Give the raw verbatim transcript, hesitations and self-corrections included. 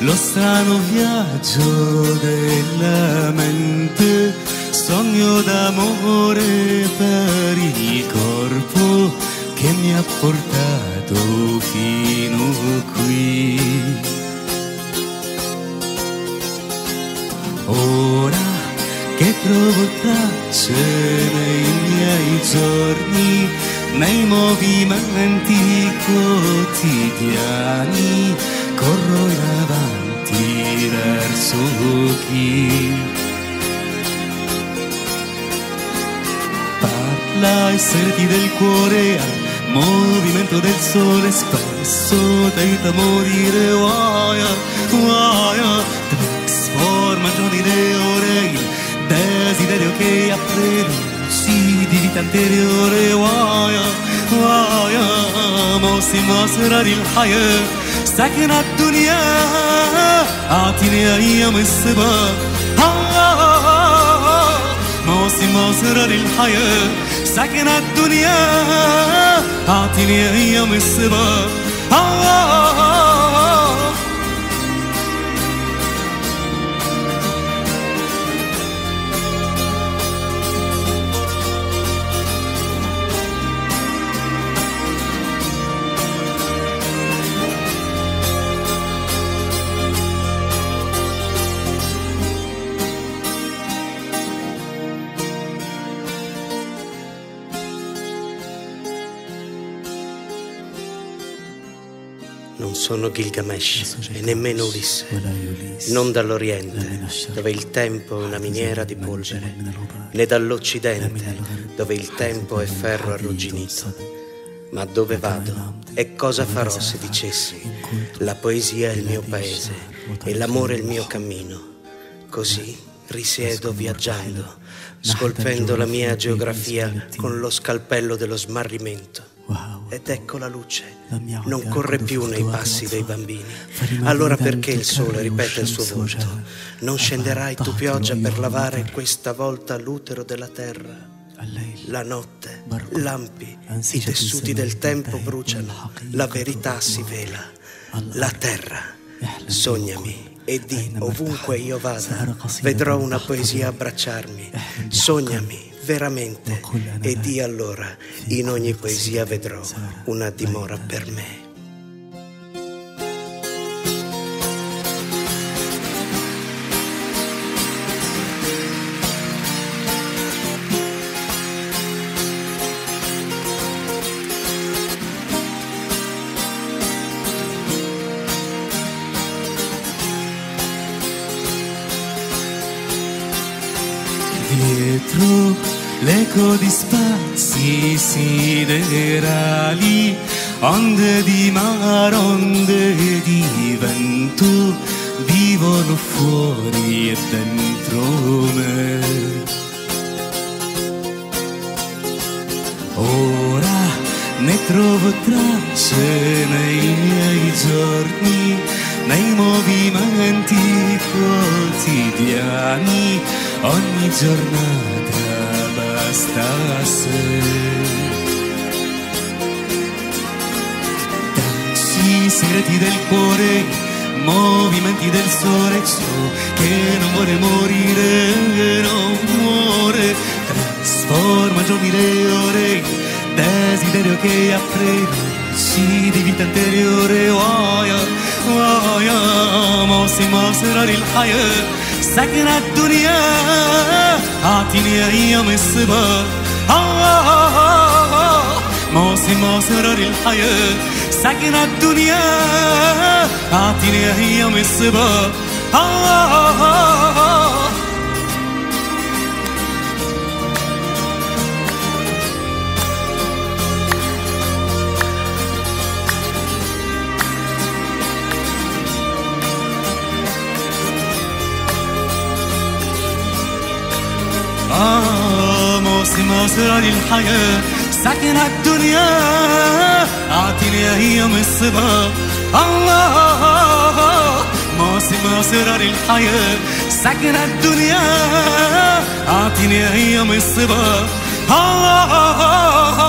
lo strano viaggio della mente, sogno d'amore per il corpo che mi ha portato fino qui. Ora che trovo tracce nei miei giorni, nei movimenti quotidiani, corro in avanti verso chi parla ai seti del cuore, al movimento del sole, spesso tenta a morire, guaia, guaia, trasforma giorni le ore, il desiderio che apre luci di vita anteriore, guaia, guaia, موسم أسرار الحياة ساكن الدنيا أعطيني أيام الصبا، موسم أسرار الحياة ساكن الدنيا أعطيني أيام الصبا. Non sono Gilgamesh e nemmeno Ulisse, non dall'Oriente, dove il tempo è una miniera di polvere, né dall'Occidente, dove il tempo è ferro arrugginito. Ma dove vado e cosa farò se dicessi: la poesia è il mio paese e l'amore è il mio cammino? Così risiedo viaggiando, scolpendo la mia geografia con lo scalpello dello smarrimento. Ed ecco la luce, non corre più nei passi dei bambini. Allora perché il sole ripete il suo volto? Non scenderai tu pioggia per lavare questa volta l'utero della terra? La notte, lampi, i tessuti del tempo bruciano, la verità si vela. La terra, sognami e di ovunque io vada, vedrò una poesia abbracciarmi. Sognami veramente e di allora in ogni poesia vedrò una dimora per me. Dietro l'eco di spazi siderali, onde di mare, onde di vento, vivono fuori e dentro me. Ora ne trovo tracce nei miei giorni, nei movimenti quotidiani, ogni giornata basta a sé. Tanti segreti del cuore, movimenti del sole, ciò che non vuole morire non muore, trasforma giorni le ore, desiderio che apre luci di vita anteriore. Waia, waia, موسم أسرار الحياة ساكن الدنيا أعطيني أيام الصبا، موسم أسرار الحياة ساكن الدنيا أعطيني أيام الصبا. موسم أسرار الحياة ساكن الدنيا أعطيني أيام الصبا. الله موسم أسرار الحياة ساكن الدنيا أعطيني أيام الصبا. الله